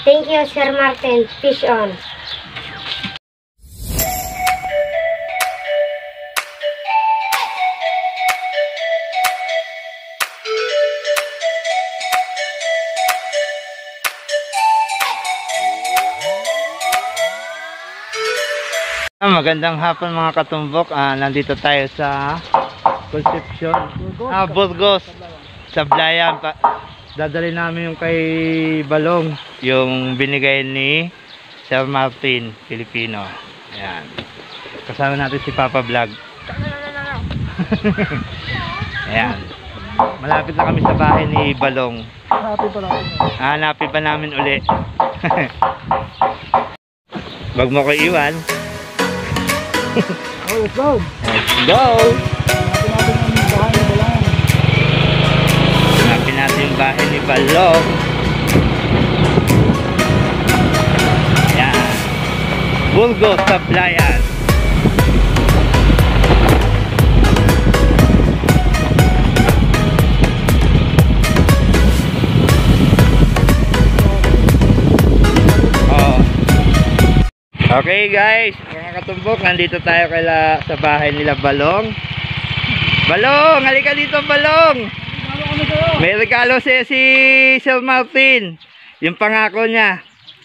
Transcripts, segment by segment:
Thank you, Sir Martin. Fish on. Magandang hapon mga katumbok. Nandito tayo sa Concepcion, Burgos, Sablayan. Dadali namin yung kay Balong, yung binigay ni Sir Martin Filipino. Ayan. Kasama natin si Papa Vlog. Ayan. Malapit na kami sa bahay ni Balong. Hanapin pa namin uli. Wag mo ko iwan. Oh, let's go! Let's go! Hanapin natin yung bahay ni Balong. Ayan. Burgos, Sablayan. Okay guys, mga katumbok, nandito tayo sa bahay nila Balong. Balong, halika dito Balong. May regalo si Sir Martin. Yung pangako niya.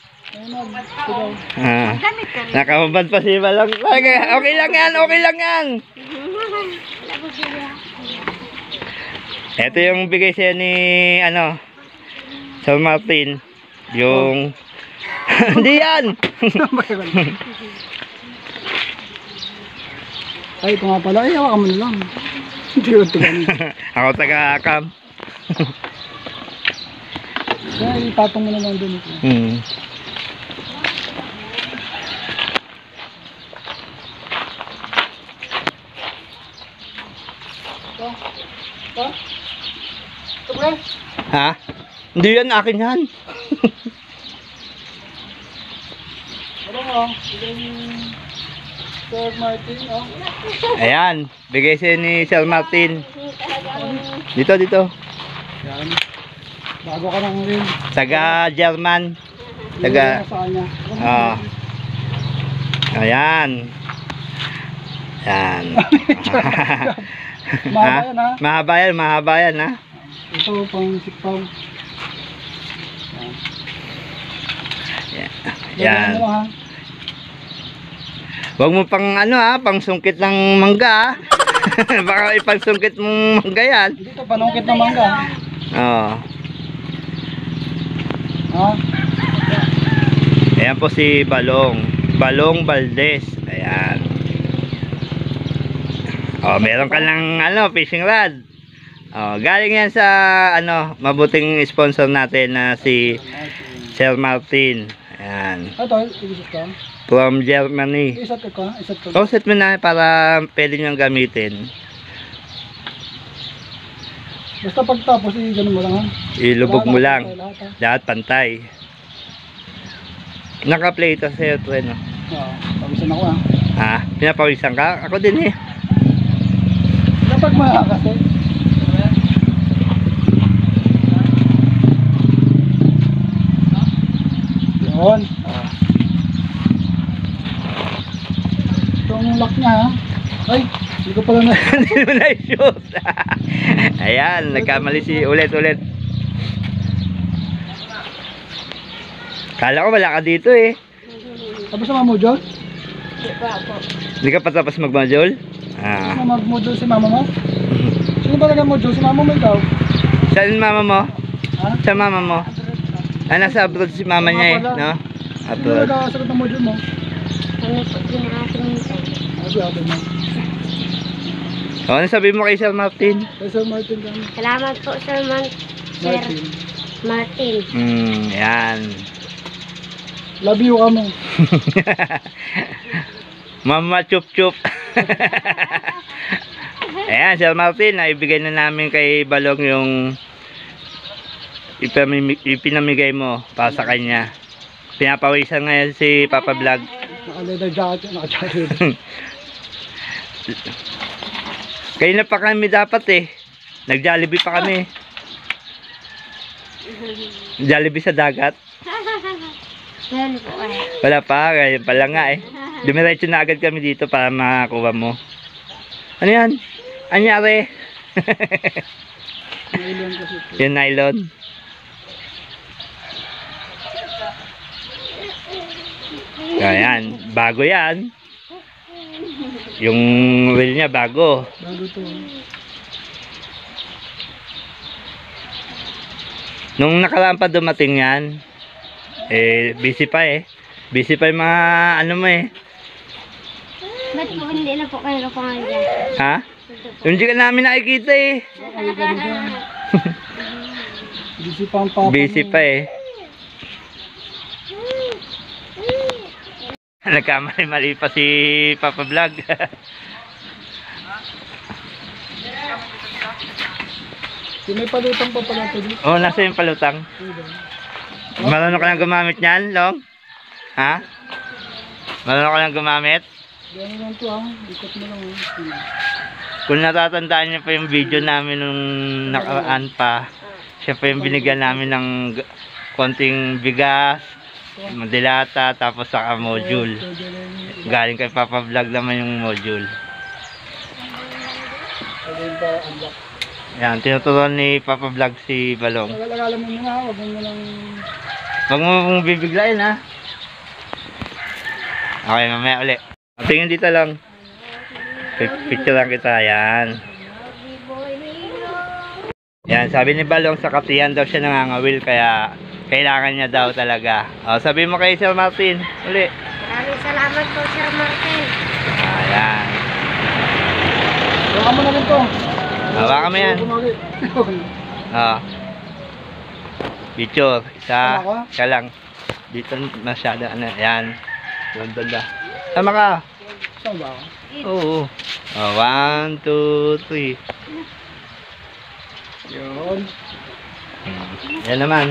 Nakahubad pa si Balong. Okay lang yan, okay lang yan. Ito yung bigay siya ni Sir Martin. Yung hindi yan. Ay, ito nga pala. Ay, hawakan mo na lang. Ako taga-akam. Ay, ipatong mo na lang dun. Ha? Hindi yan, akin yan. Sir Martin, oh. Ayan, bigay siya ni Sir Martin. Dito. Yan. Bago ka nang rin. Taga German. Taga Ayan. Ayan. Mahaba yan ha. Ito pang sikpaw. Yan. Huwag mo pang pang sungkit ng mangga. Baka ipangsungkit mong mangga yan. Dito panungkit ng mangga. Oo. Ayan po si Balong Valdez. Ayan. Meron ka ng fishing rod. Galing yan sa mabuting sponsor natin na si Sir Martin. Ayan. Ito, iisot ka? From Germany. Isot ka? Set mo na para pwede nyo gamitin. Basta pagtapos, ganun mo lang ha? Ilubog mo lang. Lahat pantay. Naka-play ito sa'yo ito no? Pawisan ako ha? Pinapawisan ka? Ako din eh. Kapag kasi. Yun. Itong lock niya ha. Ay, hindi ko pala na. Hindi mo na-shoot. Ayan, nagkamali si ulit. Kala ko wala ka dito eh. Tapos na mag-module? Hindi ka pa tapos mag-module? Mag-module si mama mo? Sino ba nag-module? Si mama mo ikaw? Saan mama mo? Ha? Sa mama mo? Nasa abroad si mama niya eh, no? Abroad. Sino nagkasagot ng module mo? Ano sabi mo kay Sir Martin? Kay Sir Martin kami. Salamat po, Sir Martin. Yan. Love you ka mo. Mama chup. Ayan, Sir Martin, naibigay na namin kay Balong yung ipinamigay mo para sa kanya. Pinapawisan ngayon si Papa Vlog. Naka-leather jacket, naka-jacket. Kayo na pa kami dapat eh. Nag-Jollibee pa kami. Jollibee sa dagat. Meron po eh. Wala pa, ngayon pala nga eh. Dumiretso na agad kami dito para makakuha mo. Ano yan? Anyari? Nylon kasi. Yung nylon. Ayan, bago yan. Yung reel niya bago. Bago to. Nung nakaraan pa dumating yan, busy pa eh. Busy pa yung mga ano mo eh. Ba't po hindi na po kayo napangalan dyan? Ha? Hindi ka namin nakikita eh. Ay, ganda. Busy pa ang papa Busy mo. pa eh. Nagkamali-mali pa si Papa Vlog. Yung may palutang pa pala ito dito. Oh, nasa yung palutang. Marunong ka lang gumamit niyan, Long? Ha? Marunong ka lang gumamit? Gano'n lang to ah. Ikot mo lang. Kung natatandaan niyo pa yung video namin nung nakaraan pa, siya pa yung binigyan namin ng konting bigas, dilata, tapos saka module. Galing kay Papa Vlog naman yung module. Ayun pa, unlock. Yan, tinuturuan ni Papa Vlog si Balong. Alam mo na, huwag mo lang. Huwag mo mong bibiglayin ha. Okay, mamaya ulit. Tingin dito lang. Picture lang kita, yan. Yan, sabi ni Balong sa katiyan daw siya nangangawil, kaya kailangan niya daw talaga. O, sabi mo kay Sir Martin, uli. Maraming salamat po, Sir Martin. Ayan. Baka mo na rin to. Hawakan mo yan. O. Picture, isa lang. Dito masyado, ano, yan. Doon na. Tama ka. Saan ba? Oo. Oh, 1, 2, 3. Yun. Yan naman.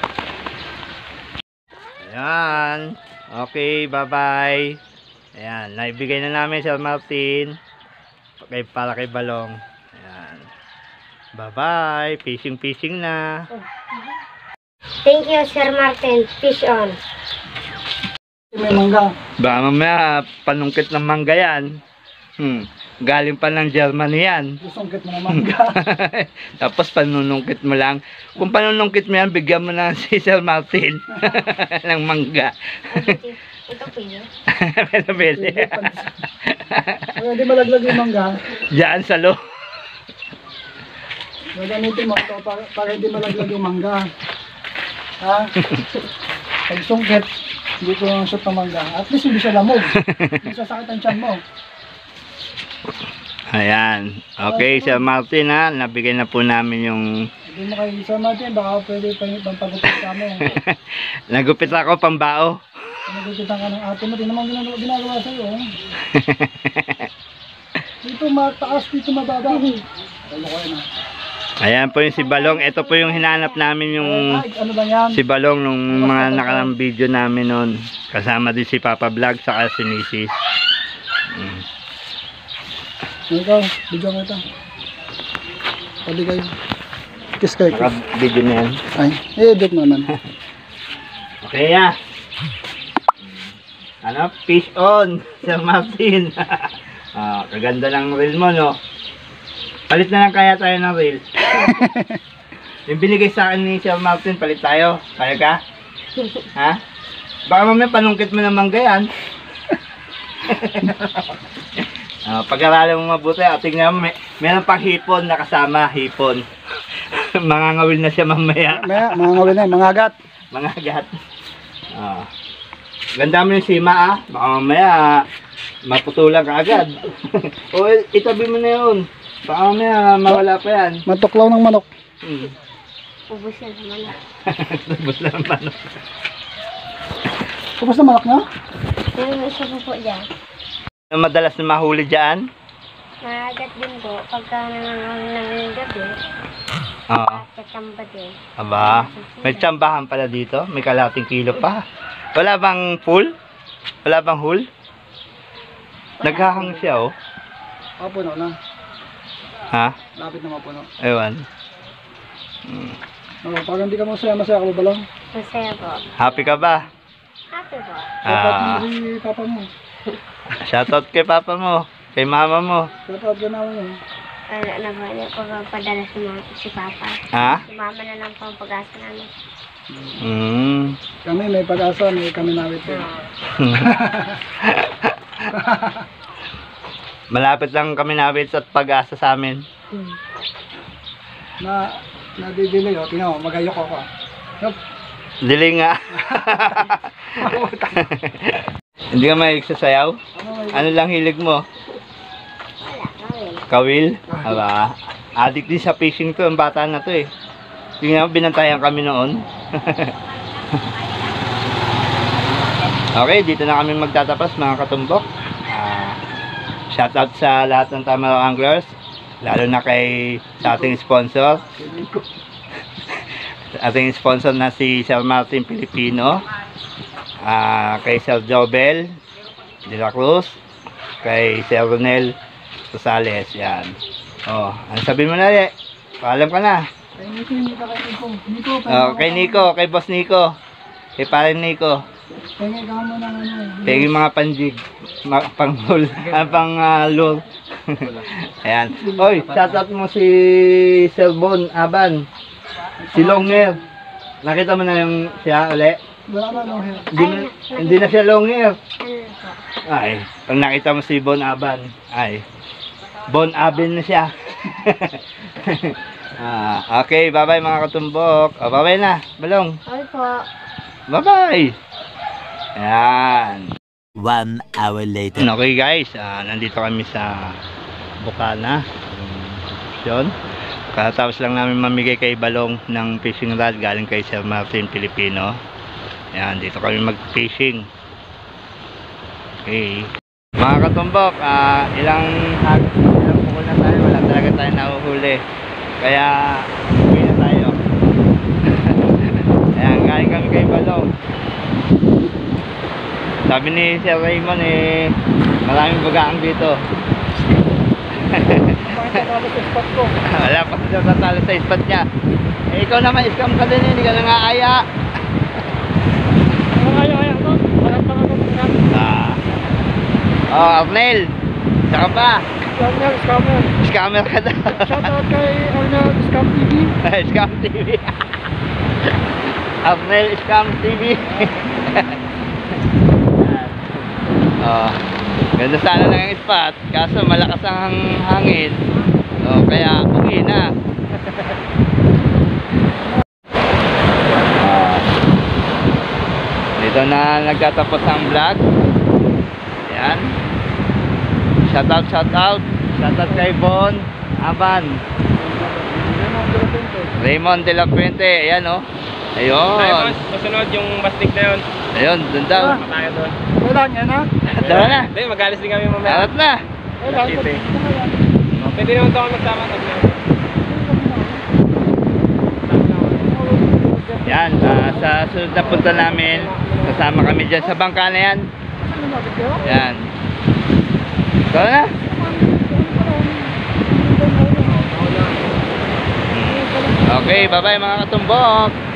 Ayan. Okay, bye-bye. Ayan, naibigay na namin Sir Martin. Para kay Balong. Ayan. Bye-bye. Fishing na. Thank you, Sir Martin. Fish on. May mangga. Baka mamaya panungkit ng mangga yan. Galing pa ng Germany yan. Susungkit mo na mangga. Tapos panunungkit mo lang. Kung panunungkit mo yan, bigyan mo na si Sir Martin ng mangga. Ito po yun. Pwede. Kaya hindi malaglag yung mangga. Diyan sa loob. Gagamitin mo ito para hindi malaglag yung mangga. Ha? Pag sungkit, hindi ko yung shoot ng mangga. At least hindi siya lamog. Hindi sasakit ang tiyan mo. Ayan. Okay, Sir Martin ha. Nabigay na po namin yung... Hindi mo kayo Sir Martin, baka pwede pagpagupit ka mo. Nagupit ako pambao. Nagugupitan ka ng ate mo, di naman ginagawa sa'yo. Dito mataas, dito mababa. Ano ko yun ha? Ayan po yung si Balong. Ito po yung hinanap namin yung Ay, ano ba yan? si Balong nung mga nakarang video namin noon. Kasama din si Papa Vlog saka si Mrs. Ikaw, bigyan mo ito. Tabi kayo. Kiss kayo. Video na yan. Ay, edit mo naman. Okay ya. Ano? Fish on, Sir Martin. Kaganda ng reel mo, no? Palit na lang kaya tayo ng reel. Yung binigay sa akin ni Sir Martin, palit tayo. Kaya ka? Ha? Baka mamaya panungkit mo ng mangga yan. Pag-aralan mo mabuti, tingnan mo, meron pang hipon na kasama, hipon. Mangangawil na siya mamaya. Mga ngawin na, mga agat. Mga agat. Ganda mo yung sima baka mamaya maputulan ka agad. O itabi mo na yun. Baka mamaya mawala pa yan. Matuklaw ng manok. Ubus yan sa manok. Ubus na ang manok. Tapos na manok na? Yung isa po po dyan. Madalas na mahuli dyan? Maagat din po. Pagka ng gabi, Oo. katamba din. Aba, may tsambahan pala dito. May kalating kilo pa. Wala bang pool? Wala bang hul? Naghahang siya, oh. Puno na. Ha? Lapit na mapuno. Ewan. Parang hindi ka masaya ka ba lang? Masaya po. Happy ka ba? Happy po. Shoutout mo Ah, si papa mo. shoutout kay papa mo, kay mama mo. Shoutout ka naman mo. Ano na po, hindi po padala si Papa. Ha? Si Mama na lang po ang pag-asa namin. Kami may pag-asa, may kami nawit din. Malapit lang kami nawit at pag-asa sa amin. Nadidili, oh. Tingnan mo, magayok ako. Yup. Dili nga. Hindi ka mahilig sa sayaw? Ano lang hilig mo? Wala, gawin. Kawil? Aba, addict din sa fishing to, ang bata na to eh. Tingnan mo, binantayan kami noon. Okay, dito na kami magtatapas mga katumbok. Shoutout sa lahat ng Tamaraw Anglers, lalo na sa ating sponsor. Ating sponsor na si Sir Martin Pilipino, kay Sir Jobel de la Cruz, kay Sir Ronel Rosales, yan. Oh, ano sabihin mo na rin? Paalam ka na. Kay Nico, kay Nico. Nico, Oh, kay Nico, kay Boss Nico, kay Paring Nico. Pengi ka mo ng ano. Pegi mga panjig, panghul, pang lure. Ayan. Oy, shoutout mo si Sir Bon Aban, si Longhair. Nakita mo na yung siya uli? Wala na long hair. Hindi na siya Longhair. Ano po? Ay, pag nakita mo si Bon Aban, ay, Bon Aben na siya. Okay, bye-bye mga katumbok. Bye-bye na, Balong. Okay po. Bye-bye. Ayan. 1 hour later. Okay guys, nandito kami sa Bukana. Yun. Katapos lang namin mamigay kay Balong ng fishing rod galing kay Sir Martin Pilipino. Ayan, dito kami mag-fishing. Okay. Mga katumbok, ilang pukul na tayo, wala talaga tayo nahuhuli. Kaya, uwi na tayo. Ayan, galing kami kay Balong. Sabi ni Sir Raymond maraming bugaang dito. Wala pa siya tatalo sa spot niya. Ikaw naman, scam ka din, hindi ka na nga aya. Arnel, saka pa. Scammer. Scammer ka daw. Shoutout kay Arnel Scam TV. Scam TV. Arnel Scam TV. Ganda sana lang ang spot, kaso malakas ang hangin. Kaya uwi na. Dito na nagtatapos ang vlog. Ayan. Shoutout. Shoutout kay Bon Aban. Raymond de la Fuente. Ayan o. Ayun. Susunod yung bastik na yun. Ayun, dun daw. Matayo doon. Wala niya na. Tara na. Hindi, mag-alis din kami mamaya. Arat na. Wala. City. Pwede naman ito ako magsama. Yan, sa sunod na punta namin, kasama kami dyan sa bangka na yan. Yan. Tara na. Okay, bye-bye mga katumbok.